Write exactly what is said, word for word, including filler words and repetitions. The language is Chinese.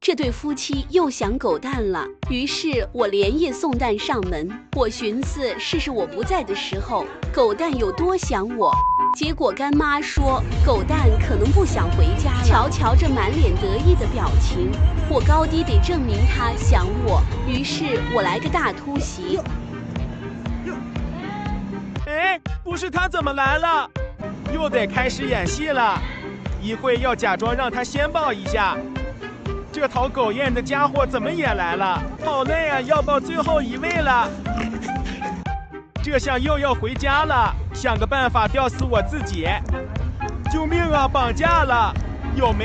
这对夫妻又想狗蛋了。于是我连夜送蛋上门。我寻思试试我不在的时候，狗蛋有多想我。结果干妈说狗蛋可能不想回家了。瞧瞧这满脸得意的表情，我高低得证明他想我。于是我来个大突袭。 哎，不是他怎么来了？又得开始演戏了。一会要假装让他先抱一下。这讨狗厌的家伙怎么也来了？好累啊，要抱最后一位了。这下又要回家了，想个办法吊死我自己。救命啊，绑架了！有没